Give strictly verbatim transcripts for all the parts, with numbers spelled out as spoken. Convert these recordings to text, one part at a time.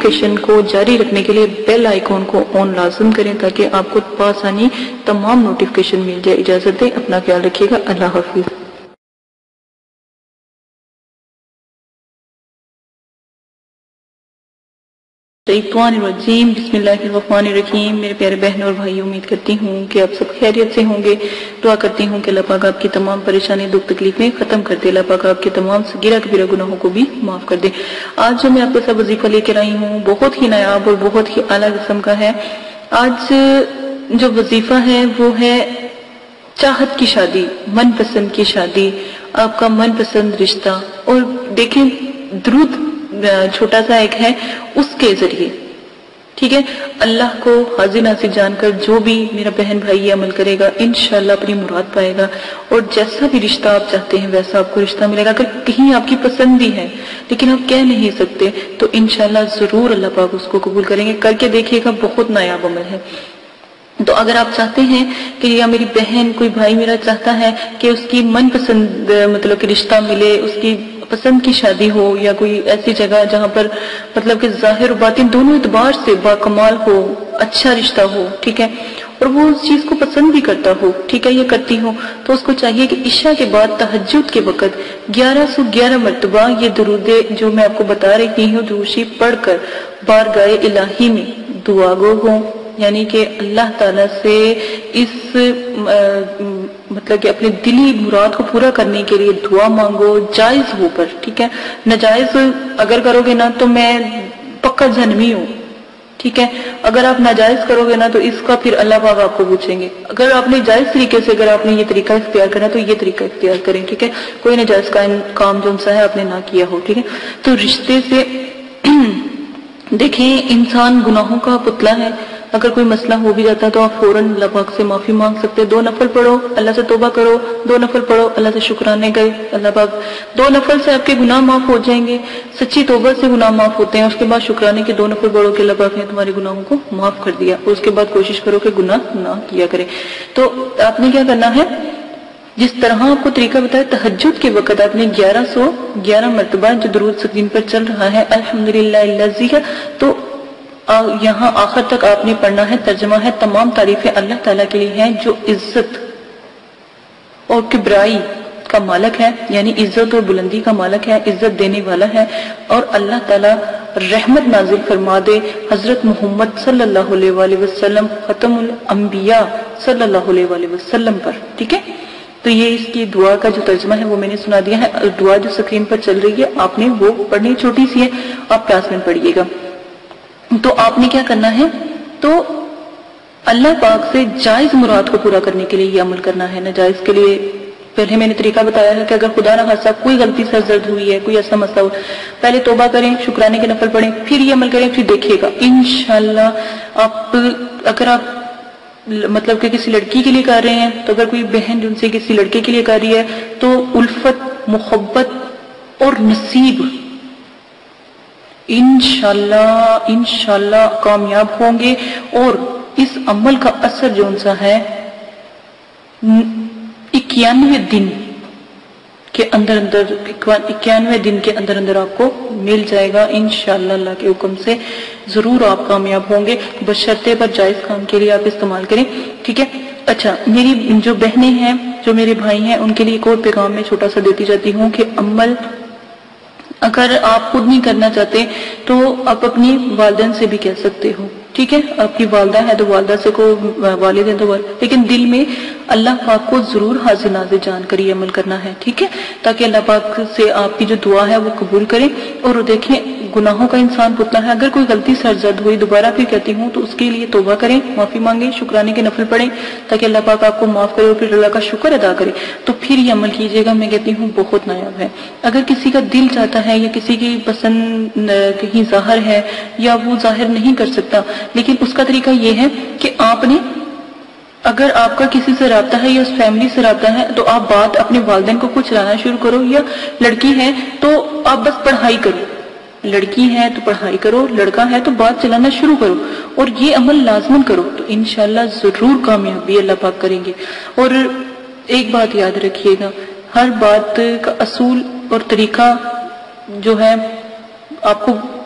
Notification کو جاری رکھنے کے لیے بیل آئیکن کو آن لازم کریں تاکہ آپ کو بآسانی تمام نوٹیفیکیشن مل جائے۔ اجازت دیں، اپنا خیال رکھیے گا، اللہ حافظ۔ شیطان الرجیم، بسم اللہ الرحمن الرحیم۔ میرے پیارے بہن اور بھائی، امید کرتی ہوں کہ آپ سب خیریت سے ہوں گے۔ دعا کرتی ہوں کہ اللہ پاک آپ کی تمام پریشانی، دکھ تکلیفیں ختم کر دے، اللہ پاک آپ کے تمام صغیرہ کبیرہ گناہوں کو بھی معاف کر دے۔ آج جو میں آپ کے ساتھ وظیفہ لے کر آئی ہوں بہت ہی نایاب اور بہت ہی اعلیٰ قسم کا ہے۔ آج جو وظیفہ ہے وہ ہے چاہت کی شادی، من پسند کی شادی، آپ کا من پسند رشتہ۔ اور دیکھیں درود چھوٹا سا ایک ہے، اس کے ذریعے ٹھیک ہے اللہ کو حاضر ناظر جان کر جو بھی میرا بہن بھائی یہ عمل کرے گا انشاءاللہ اپنی مراد پائے گا، اور جیسا بھی رشتہ آپ چاہتے ہیں ویسا آپ کو رشتہ ملے گا۔ اگر کہیں آپ کی پسند بھی ہے لیکن آپ کہہ نہیں سکتے تو انشاءاللہ ضرور اللہ پاک اس کو قبول کریں گے۔ کر کے دیکھیے گا، بہت نایاب عمل ہے۔ تو اگر آپ چاہتے ہیں کہ یا میری بہن، کوئی بھائی میرا چاہتا ہے کہ اس کی من پسند مطلب کہ رشتہ ملے، اس کی پسند کی شادی ہو، یا کوئی ایسی جگہ جہاں پر مطلب کہ ظاہر و باطن دونوں اعتبار سے باکمال ہو، اچھا رشتہ ہو، ٹھیک ہے، اور وہ اس چیز کو پسند بھی کرتا ہو، ٹھیک ہے، یہ کرتی ہو، تو اس کو چاہیے کہ عشاء کے بعد تہجد کے وقت گیارہ سو گیارہ مرتبہ یہ درود جو میں آپ کو بتا رہی ہوں درود شریف پڑھ کر بارگاہ الہی میں دعا گو ہوں، یعنی کہ اللہ تعالیٰ سے اس مطلب کہ اپنے دلی مراد کو پورا کرنے کے لیے دعا مانگو، جائز ہو پر، ٹھیک ہے، ناجائز اگر کرو گے نا تو میں پکا جہنمی ہوں، ٹھیک ہے، اگر آپ ناجائز کرو گے نا تو اس کا پھر اللہ پاک آپ کو پوچھیں گے۔ اگر آپ نے جائز طریقے سے اگر آپ نے یہ طریقہ اختیار کرنا تو یہ طریقہ اختیار کریں، ٹھیک ہے، کوئی ناجائز کام جو سا ہے آپ نے نہ کیا ہو، ٹھیک ہے۔ تو رشتے سے دیکھیں انسان گناہوں کا پتلا ہے، اگر کوئی مسئلہ ہو بھی جاتا ہے تو آپ فوراً اللہ پاک سے معافی مانگ سکتے، دو نفل پڑھو اللہ سے توبہ کرو، دو نفل پڑھو اللہ سے شکرانے گئے، اللہ پاک دو نفل سے آپ کے گناہ معاف ہو جائیں گے، سچی توبہ سے گناہ معاف ہوتے ہیں، اس کے بعد شکرانے کے دو نفل پڑھو کہ اللہ پاک نے تمہارے گناہوں کو معاف کر دیا، اور اس کے بعد کوشش کرو کہ گناہ نہ کیا کرے۔ تو آپ نے کیا کرنا ہے، جس طرح آپ کو طریقہ بتایا تہجد کے وقت آپ نے گیارہ سو گیارہ مرتبہ جو درود سکرین پر چل رہا ہے الحمدللہ الذی، تو یہاں آخر تک آپ نے پڑھنا ہے۔ ترجمہ ہے تمام تعریفیں اللہ تعالیٰ کے لیے ہیں جو عزت اور کبرائی کا مالک ہے، یعنی عزت اور بلندی کا مالک ہے، عزت دینے والا ہے، اور اللہ تعالیٰ رحمت نازل فرما دے حضرت محمد صلی اللہ علیہ وآلہ وسلم ختم الانبیاء صلی اللہ علیہ وآلہ وسلم پر، ٹھیک ہے۔ تو یہ اس کی دعا کا جو ترجمہ ہے وہ میں نے سنا دیا ہے، دعا جو سکرین پر چل رہی ہے آپ نے وہ پڑھنی، چھوٹی سی ہے، آپ کلاس میں پڑھیے گا۔ تو آپ نے کیا کرنا ہے، تو اللہ پاک سے جائز مراد کو پورا کرنے کے لیے یہ عمل کرنا ہے، ناجائز کے لیے پہلے میں نے طریقہ بتایا ہے کہ اگر خدا نہ خاصہ کوئی غلطی سر زرد ہوئی ہے، کوئی ایسا مسئلہ ہو، پہلے توبہ کریں، شکرانے کے نفل پڑھیں، پھر یہ عمل کریں، پھر دیکھیے گا انشاءاللہ آپ، اگر آپ مطلب کہ کسی لڑکی کے لیے کر رہے ہیں تو اگر کوئی بہن جن سے کسی لڑکے کے لیے کر رہی ہے تو الفت، محبت اور نصیب انشاءاللہ انشاءاللہ کامیاب ہوں گے، اور اس عمل کا اثر جو ان سا ہے اکیانوے دن کے اندر اندر اکیانوے دن کے اندر اندر آپ کو مل جائے گا انشاءاللہ اللہ کے حکم سے، ضرور آپ کامیاب ہوں گے، بشرطے پر جائز کام کے لیے آپ استعمال کریں، ٹھیک ہے۔ اچھا، میری جو بہنیں ہیں، جو میرے بھائی ہیں، ان کے لیے ایک اور پیغام میں چھوٹا سا دیتی جاتی ہوں کہ عمل اگر آپ خود نہیں کرنا چاہتے تو آپ اپنی والدین سے بھی کہہ سکتے ہو، ٹھیک ہے، آپ کی والدہ ہے تو والدہ سے کو، والد ہیں تو والد، لیکن دل میں اللہ پاک کو ضرور حاضر ناظر جان کر یہ عمل کرنا ہے، ٹھیک ہے، تاکہ اللہ پاک سے آپ کی جو دعا ہے وہ قبول کریں۔ اور دیکھیں گناہوں کا انسان پتلا ہے، اگر کوئی غلطی سرزد ہوئی دوبارہ پھر کہتی ہوں تو اس کے لیے توبہ کریں، معافی مانگیں، شکرانے کے نفل پڑھیں تاکہ اللہ پاک آپ کو معاف کرے اور پھر اللہ کا شکر ادا کرے، تو پھر یہ عمل کیجیے گا، میں کہتی ہوں بہت نایاب ہے۔ اگر کسی کا دل چاہتا ہے یا کسی کی پسند کہیں ظاہر ہے یا وہ ظاہر نہیں کر سکتا، لیکن اس کا طریقہ یہ ہے کہ آپ نے، اگر آپ کا کسی سے رابطہ ہے یا اس فیملی سے رابطہ ہے تو آپ بات اپنے والدین کو کچھ چلانا شروع کرو، یا لڑکی ہے تو آپ بس پڑھائی کرو، لڑکی ہے تو پڑھائی کرو، لڑکا ہے تو بات چلانا شروع کرو، اور یہ عمل لازمن کرو تو انشاءاللہ ضرور کامیابی اللہ پاک کریں گے۔ اور ایک بات یاد رکھیے گا، ہر بات کا اصول اور طریقہ جو ہے آپ کو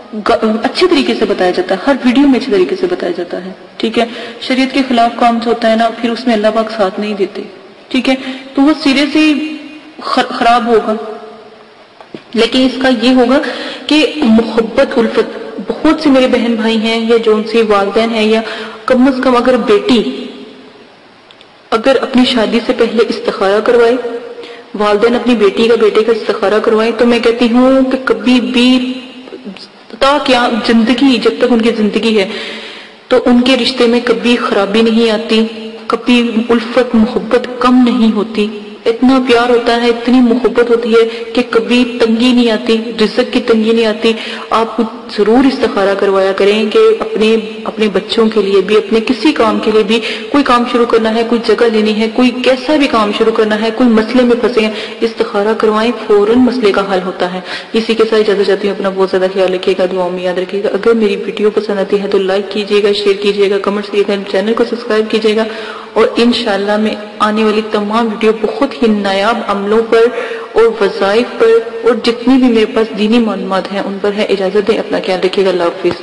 اچھے طریقے سے بتایا جاتا ہے، ہر ویڈیو میں اچھے طریقے سے بتایا جاتا ہے، ٹھیک ہے. شریعت کے خلاف کام جو ہوتا ہے نا، پھر اس میں اللہ پاک ساتھ نہیں دیتے، ٹھیک ہے، تو وہ سرے سے خراب ہوگا. لیکن اس کا یہ ہوگا کہ محبت الفت، بہت سے میرے بہن بھائی ہیں یا جو ان سے والدین ہیں، یا کم از کم اگر بیٹی اگر اپنی شادی سے پہلے استخارہ کروائے، والدین اپنی بیٹی کا بیٹے کا استخارہ کروائے، تو میں کہتی ہوں کہ کبھی بھی تا کیا زندگی، جب تک ان کی زندگی ہے تو ان کے رشتے میں کبھی خرابی نہیں آتی، کبھی الفت محبت کم نہیں ہوتی. اتنا پیار ہوتا ہے، اتنی محبت ہوتی ہے کہ کبھی تنگی نہیں آتی، رزق کی تنگی نہیں آتی. آپ ضرور استخارہ کروایا کریں کہ اپنے اپنے بچوں کے لیے بھی، اپنے کسی کام کے لیے بھی، کوئی کام شروع کرنا ہے، کوئی جگہ لینی ہے، کوئی کیسا بھی کام شروع کرنا ہے، کوئی مسئلے میں پھنسے ہیں، استخارہ کروائیں، فوراً مسئلے کا حل ہوتا ہے. اسی کے ساتھ اجازت چاہتی ہوں، اپنا بہت زیادہ خیال رکھیے گا، دعاؤں میں یاد رکھیے گا. اگر میری ویڈیو پسند آتی ہے تو لائک کیجیے گا، شیئر کیجیے گا، کمنٹس کیجیے گا، چینل کو سبسکرائب کیجیے گا، اور انشاءاللہ میں آنے والی تمام ویڈیو بہت ہی نایاب عملوں پر اور وظائف پر اور جتنی بھی میرے پاس دینی معلومات ہیں ان پر ہے. اجازت دیں، اپنا خیال رکھیے گا. اللہ حافظ.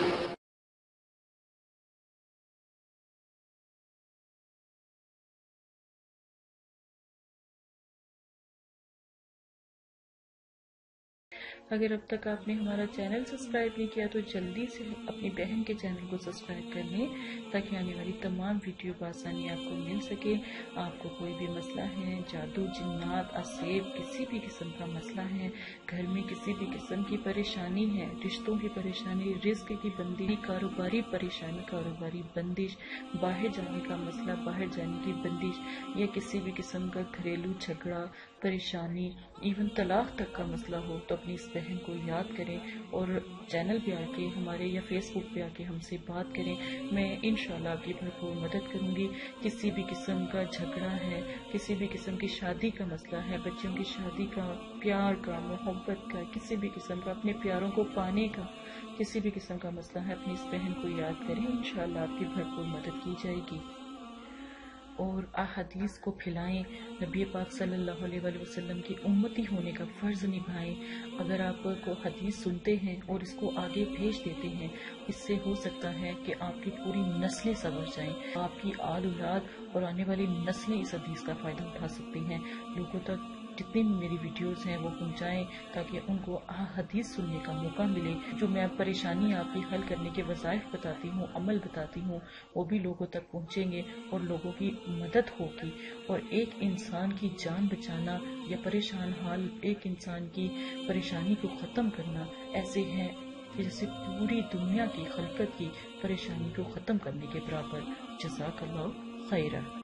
اگر اب تک آپ نے ہمارا چینل سبسکرائب نہیں کیا تو جلدی سے اپنی بہن کے چینل کو سبسکرائب کر لیں تاکہ آنے والی تمام ویڈیو بآسانی آپ کو مل سکے. آپ کو کوئی بھی مسئلہ ہے، جادو، جنات، اسیب، کسی بھی قسم کا مسئلہ ہے، گھر میں کسی بھی قسم کی پریشانی ہے، رشتوں کی پریشانی، رزق کی بندی، کاروباری پریشانی، کاروباری بندش، باہر جانے کا مسئلہ، باہر جانے کی بندش، یا کسی بھی قسم کا گھریلو جھگڑا، پریشانی، ایون طلاق تک کا مسئلہ ہو تو اپنی اس بہن کو یاد کریں اور چینل پہ آ کے ہمارے یا فیس بک پہ آ کے ہم سے بات کریں. میں انشاءاللہ آپ کی بھرپور مدد کروں گی. کسی بھی قسم کا جھگڑا ہے، کسی بھی قسم کی شادی کا مسئلہ ہے، بچوں کی شادی کا، پیار کا، محبت کا، کسی بھی قسم کا اپنے پیاروں کو پانے کا کسی بھی قسم کا مسئلہ ہے، اپنی اس بہن کو یاد کریں. انشاءاللہ آپ کی بھرپور مدد کی جائے گی. اور احادیث کو پھیلائیں، نبی پاک صلی اللہ علیہ وآلہ وسلم کی امتی ہونے کا فرض نبھائیں. اگر آپ کو حدیث سنتے ہیں اور اس کو آگے بھیج دیتے ہیں، اس سے ہو سکتا ہے کہ آپ کی پوری نسلیں سنور جائیں، آپ کی آل اولاد اور آنے والی نسلیں اس حدیث کا فائدہ اٹھا سکتی ہیں. لوگوں تک جتنی بھی میری ویڈیوز ہیں وہ پہنچائیں تاکہ ان کو حدیث سننے کا موقع ملے. جو میں پریشانی آپ کی حل کرنے کے وظائف بتاتی ہوں، عمل بتاتی ہوں، وہ بھی لوگوں تک پہنچیں گے اور لوگوں کی مدد ہوگی. اور ایک انسان کی جان بچانا یا پریشان حال ایک انسان کی پریشانی کو ختم کرنا ایسے ہے کہ جیسے پوری دنیا کی خلقت کی پریشانی کو ختم کرنے کے برابر. جزاک اللہ خیرہ.